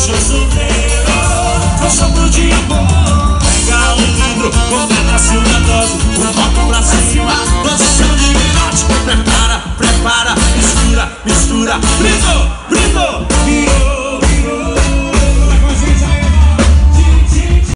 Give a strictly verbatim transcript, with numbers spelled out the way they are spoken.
deixou sofrer. Oh, eu sopro de amor. Pega o livro com pedaço na dose, o copo pra cima.